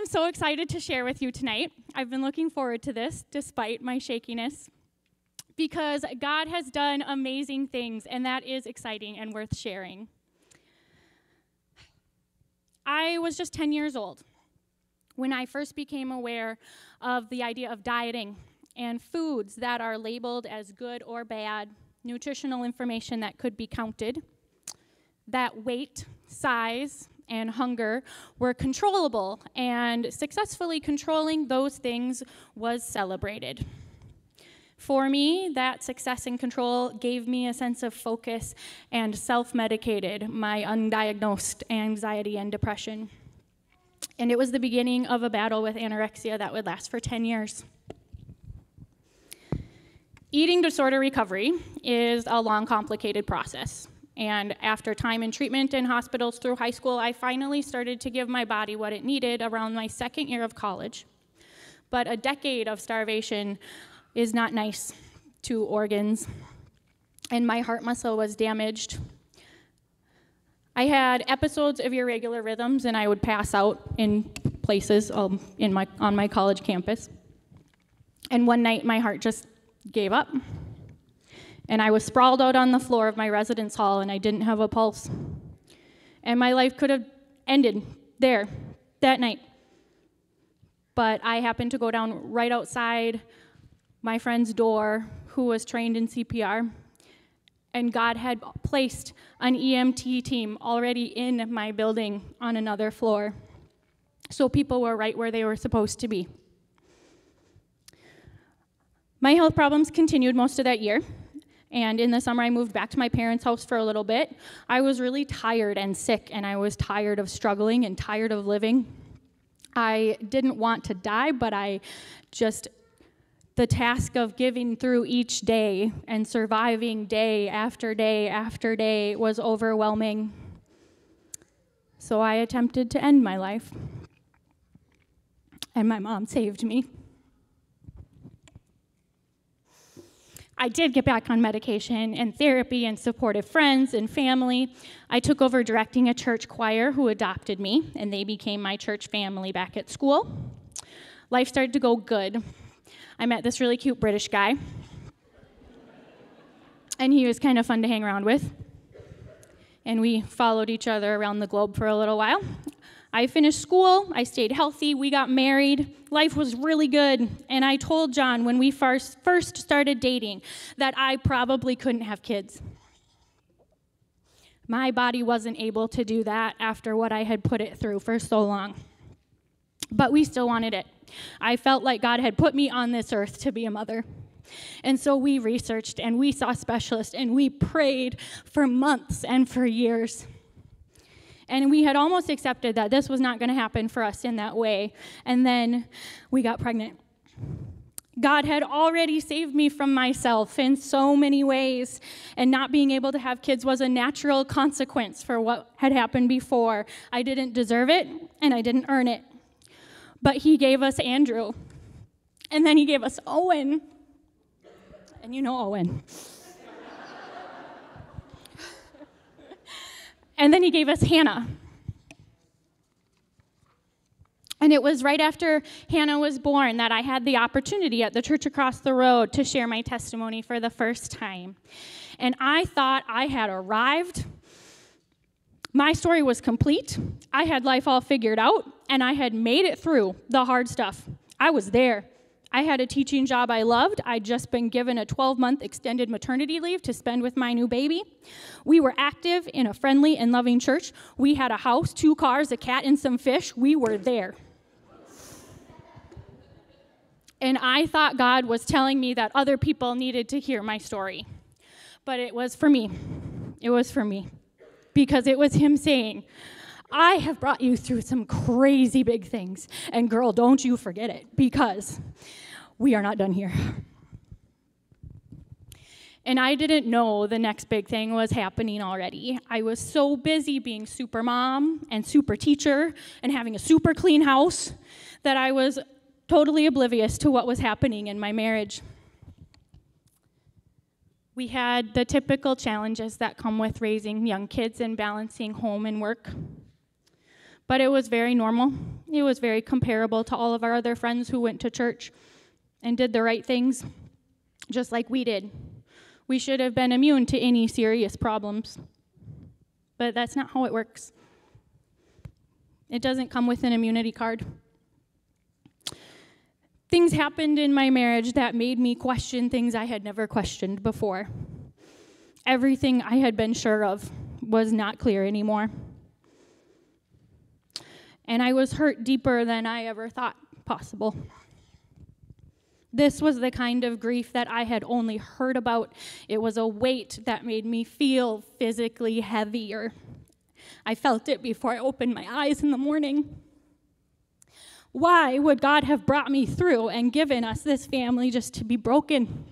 so excited to share with you tonight. I've been looking forward to this despite my shakiness because God has done amazing things, and that is exciting and worth sharing. I was just 10 years old when I first became aware of the idea of dieting and foods that are labeled as good or bad, nutritional information that could be counted, that weight, size, and hunger were controllable, and successfully controlling those things was celebrated. For me, that success and control gave me a sense of focus and self-medicated my undiagnosed anxiety and depression. And it was the beginning of a battle with anorexia that would last for 10 years. Eating disorder recovery is a long, complicated process. And after time in treatment in hospitals through high school, I finally started to give my body what it needed around my second year of college. But a decade of starvation is not nice to organs, and my heart muscle was damaged. I had episodes of irregular rhythms, and I would pass out in places on my college campus. And one night, my heart just gave up. And I was sprawled out on the floor of my residence hall, and I didn't have a pulse. And my life could have ended there, that night. But I happened to go down right outside my friend's door, who was trained in CPR, and God had placed an EMT team already in my building on another floor. So people were right where they were supposed to be. My health problems continued most of that year. And in the summer, I moved back to my parents' house for a little bit. I was really tired and sick, and I was tired of struggling and tired of living. I didn't want to die, but the task of giving through each day and surviving day after day after day was overwhelming. So I attempted to end my life, and my mom saved me. I did get back on medication and therapy and supportive friends and family. I took over directing a church choir who adopted me, and they became my church family back at school. Life started to go good. I met this really cute British guy, and he was kind of fun to hang around with. And we followed each other around the globe for a little while. I finished school, I stayed healthy, we got married, life was really good, and I told John when we first started dating that I probably couldn't have kids. My body wasn't able to do that after what I had put it through for so long. But we still wanted it. I felt like God had put me on this earth to be a mother. And so we researched and we saw specialists and we prayed for months and for years. And we had almost accepted that this was not going to happen for us in that way. And then we got pregnant. God had already saved me from myself in so many ways. And not being able to have kids was a natural consequence for what had happened before. I didn't deserve it, and I didn't earn it. But he gave us Andrew. And then he gave us Owen. And you know Owen. And then he gave us Hannah. And it was right after Hannah was born that I had the opportunity at the church across the road to share my testimony for the first time. And I thought I had arrived. My story was complete. I had life all figured out, and I had made it through the hard stuff. I was there. I had a teaching job I loved. I'd just been given a 12-month extended maternity leave to spend with my new baby. We were active in a friendly and loving church. We had a house, 2 cars, a cat, and some fish. We were there. And I thought God was telling me that other people needed to hear my story. But it was for me. It was for me. Because it was him saying, I have brought you through some crazy big things. And girl, don't you forget it, because we are not done here. And I didn't know the next big thing was happening already. I was so busy being super mom and super teacher and having a super clean house that I was totally oblivious to what was happening in my marriage. We had the typical challenges that come with raising young kids and balancing home and work. But it was very normal. It was very comparable to all of our other friends who went to church and did the right things, just like we did. We should have been immune to any serious problems. But that's not how it works. It doesn't come with an immunity card. Things happened in my marriage that made me question things I had never questioned before. Everything I had been sure of was not clear anymore. And I was hurt deeper than I ever thought possible. This was the kind of grief that I had only heard about. It was a weight that made me feel physically heavier. I felt it before I opened my eyes in the morning. Why would God have brought me through and given us this family just to be broken?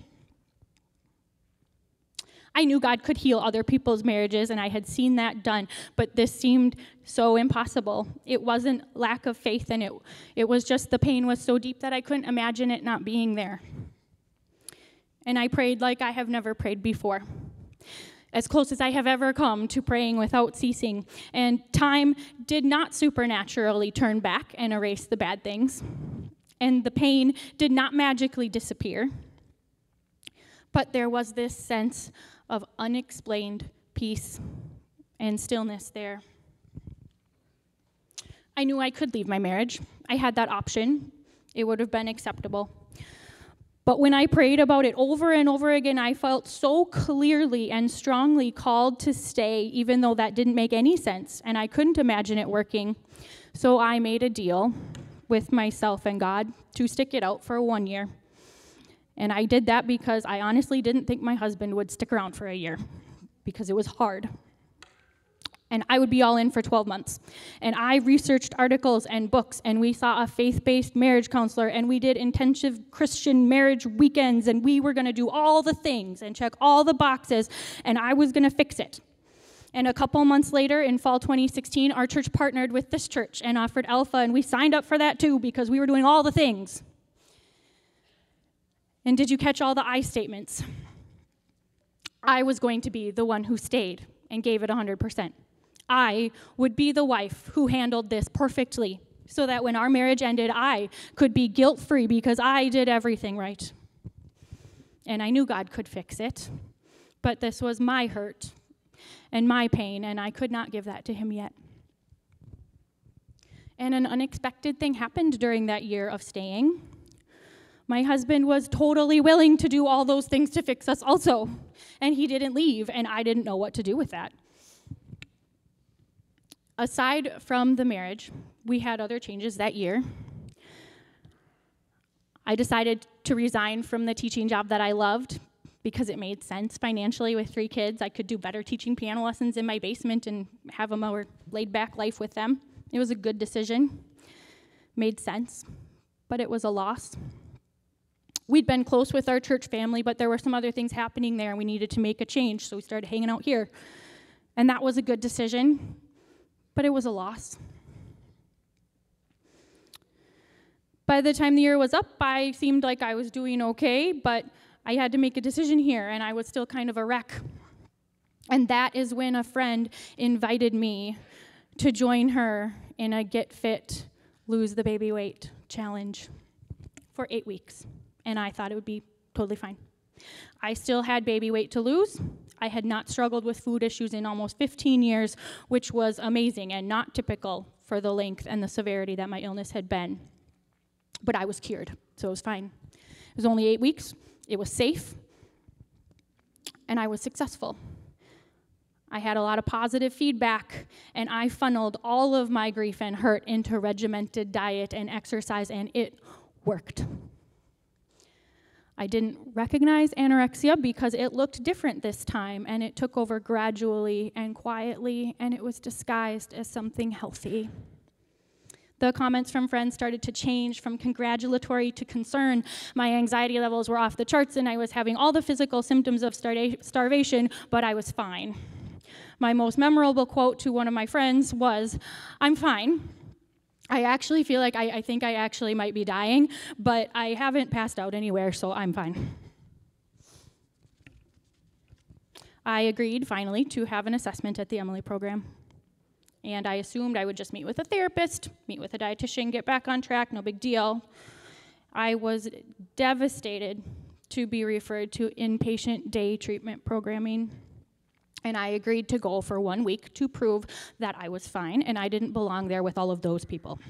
I knew God could heal other people's marriages, and I had seen that done, but this seemed so impossible. It wasn't lack of faith, and it was just the pain was so deep that I couldn't imagine it not being there. And I prayed like I have never prayed before, as close as I have ever come to praying without ceasing. And time did not supernaturally turn back and erase the bad things, and the pain did not magically disappear. But there was this sense of unexplained peace and stillness there. I knew I could leave my marriage. I had that option. It would have been acceptable. But when I prayed about it over and over again, I felt so clearly and strongly called to stay, even though that didn't make any sense, and I couldn't imagine it working. So I made a deal with myself and God to stick it out for 1 year. And I did that because I honestly didn't think my husband would stick around for a year, because it was hard. And I would be all in for 12 months. And I researched articles and books, and we saw a faith-based marriage counselor, and we did intensive Christian marriage weekends, and we were going to do all the things and check all the boxes, and I was going to fix it. And a couple months later, in fall 2016, our church partnered with this church and offered Alpha, and we signed up for that too because we were doing all the things. And did you catch all the I statements? I was going to be the one who stayed and gave it 100%. I would be the wife who handled this perfectly so that when our marriage ended, I could be guilt-free because I did everything right. And I knew God could fix it, but this was my hurt and my pain, and I could not give that to him yet. And an unexpected thing happened during that year of staying. My husband was totally willing to do all those things to fix us also, and he didn't leave, and I didn't know what to do with that. Aside from the marriage, we had other changes that year. I decided to resign from the teaching job that I loved because it made sense financially with 3 kids. I could do better teaching piano lessons in my basement and have a more laid-back life with them. It was a good decision. Made sense, but it was a loss. We'd been close with our church family, but there were some other things happening there, and we needed to make a change, so we started hanging out here. And that was a good decision, but it was a loss. By the time the year was up, I seemed like I was doing okay, but I had to make a decision here, and I was still kind of a wreck. And that is when a friend invited me to join her in a Get Fit, Lose the Baby Weight challenge for 8 weeks. And I thought it would be totally fine. I still had baby weight to lose. I had not struggled with food issues in almost 15 years, which was amazing and not typical for the length and the severity that my illness had been. But I was cured, so it was fine. It was only 8 weeks. It was safe, and I was successful. I had a lot of positive feedback, and I funneled all of my grief and hurt into regimented diet and exercise, and it worked. I didn't recognize anorexia because it looked different this time, and it took over gradually and quietly, and it was disguised as something healthy. The comments from friends started to change from congratulatory to concern. My anxiety levels were off the charts, and I was having all the physical symptoms of starvation, but I was fine. My most memorable quote to one of my friends was, "I'm fine. I actually feel like I think I actually might be dying, but I haven't passed out anywhere, so I'm fine." I agreed, finally, to have an assessment at the Emily program. And I assumed I would just meet with a therapist, meet with a dietitian, get back on track, no big deal. I was devastated to be referred to inpatient day treatment programming. And I agreed to go for 1 week to prove that I was fine and I didn't belong there with all of those people.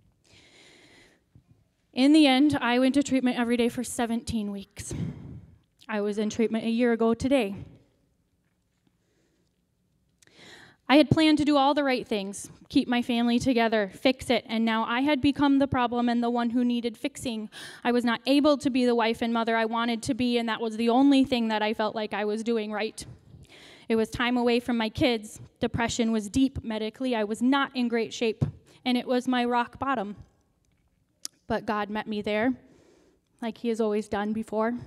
In the end, I went to treatment every day for 17 weeks. I was in treatment a year ago today. I had planned to do all the right things, keep my family together, fix it, and now I had become the problem and the one who needed fixing. I was not able to be the wife and mother I wanted to be, and that was the only thing that I felt like I was doing right. It was time away from my kids. Depression was deep medically. I was not in great shape, and it was my rock bottom. But God met me there, like he has always done before.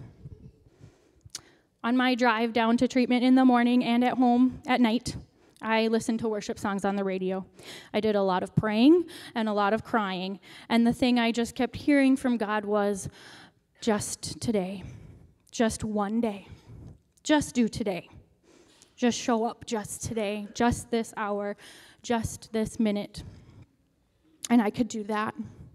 On my drive down to treatment in the morning and at home at night, I listened to worship songs on the radio. I did a lot of praying and a lot of crying, and the thing I just kept hearing from God was, just today, just one day, just do today, just show up just today, just this hour, just this minute. And I could do that.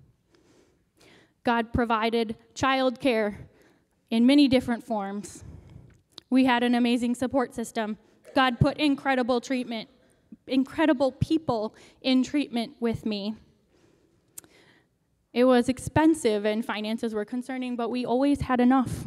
God provided childcare in many different forms. We had an amazing support system. God put incredible people in treatment with me. It was expensive and finances were concerning, but we always had enough.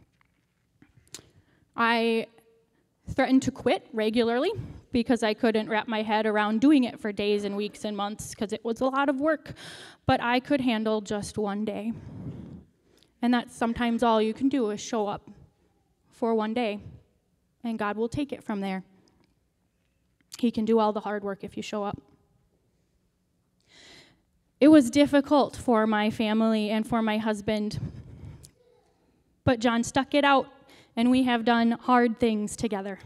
I threatened to quit regularly because I couldn't wrap my head around doing it for days and weeks and months because it was a lot of work, but I could handle just one day. And that's sometimes all you can do is show up for one day, and God will take it from there. He can do all the hard work if you show up. It was difficult for my family and for my husband, but John stuck it out, and we have done hard things together.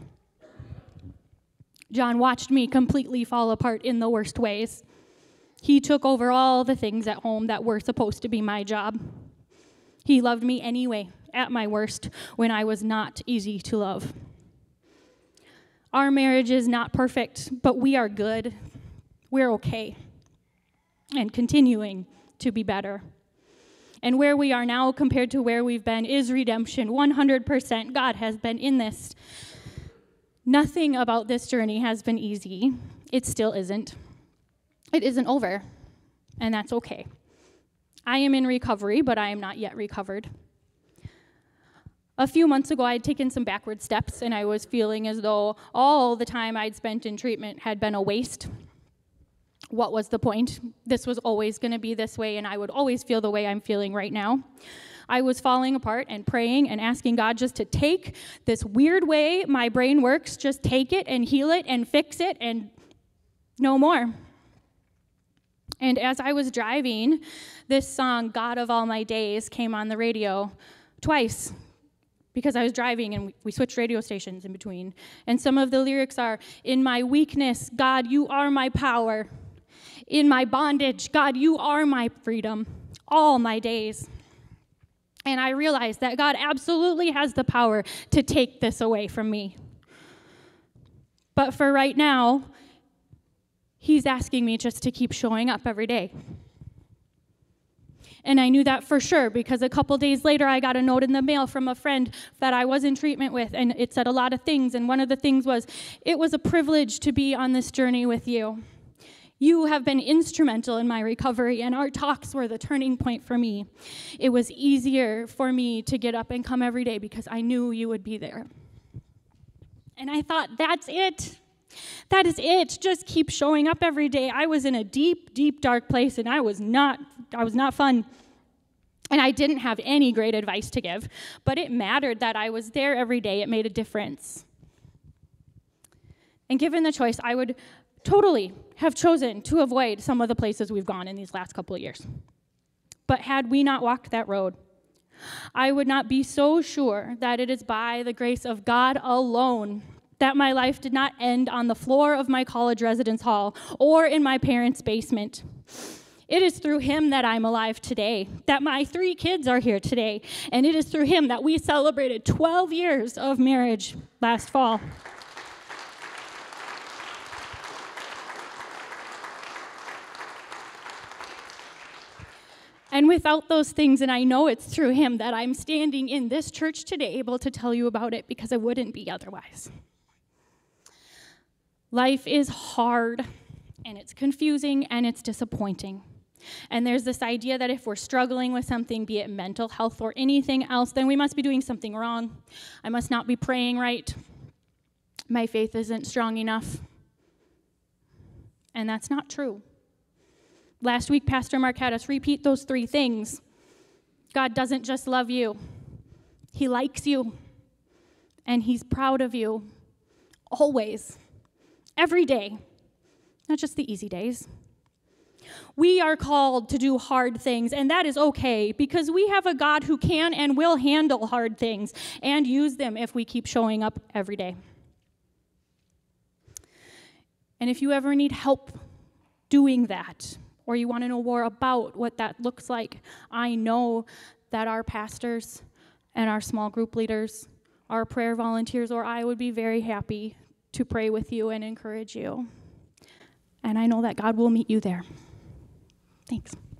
John watched me completely fall apart in the worst ways. He took over all the things at home that were supposed to be my job. He loved me anyway, at my worst, when I was not easy to love. Our marriage is not perfect, but we are good. We're okay, and continuing to be better. And where we are now compared to where we've been is redemption, 100%. God has been in this. Nothing about this journey has been easy. It still isn't. It isn't over, and that's okay. I am in recovery, but I am not yet recovered. A few months ago, I had taken some backward steps, and I was feeling as though all the time I'd spent in treatment had been a waste. What was the point? This was always going to be this way, and I would always feel the way I'm feeling right now. I was falling apart and praying and asking God just to take this weird way my brain works, just take it and heal it and fix it and no more. And as I was driving, this song, God of All My Days, came on the radio twice because I was driving and we switched radio stations in between. And some of the lyrics are, in my weakness, God, you are my power. In my bondage, God, you are my freedom, all my days. And I realized that God absolutely has the power to take this away from me. But for right now, he's asking me just to keep showing up every day. And I knew that for sure because a couple days later, I got a note in the mail from a friend that I was in treatment with, and it said a lot of things. And one of the things was, it was a privilege to be on this journey with you. You have been instrumental in my recovery, and our talks were the turning point for me. It was easier for me to get up and come every day because I knew you would be there. And I thought, that's it. That is it. Just keep showing up every day. I was in a deep, deep, dark place, and I was not fun. And I didn't have any great advice to give, but it mattered that I was there every day. It made a difference. And given the choice, I would totally have chosen to avoid some of the places we've gone in these last couple of years. But had we not walked that road, I would not be so sure that it is by the grace of God alone that my life did not end on the floor of my college residence hall or in my parents' basement. It is through him that I'm alive today, that my 3 kids are here today, and it is through him that we celebrated 12 years of marriage last fall. And without those things, and I know it's through him that I'm standing in this church today able to tell you about it, because I wouldn't be otherwise. Life is hard, and it's confusing, and it's disappointing. And there's this idea that if we're struggling with something, be it mental health or anything else, then we must be doing something wrong. I must not be praying right. My faith isn't strong enough. And that's not true. Last week, Pastor Mark had us repeat those 3 things. God doesn't just love you. He likes you. And he's proud of you. Always. Every day. Not just the easy days. We are called to do hard things, and that is okay, because we have a God who can and will handle hard things and use them if we keep showing up every day. And if you ever need help doing that, or you want to know more about what that looks like, I know that our pastors and our small group leaders, our prayer volunteers, or I would be very happy to pray with you and encourage you. And I know that God will meet you there. Thanks.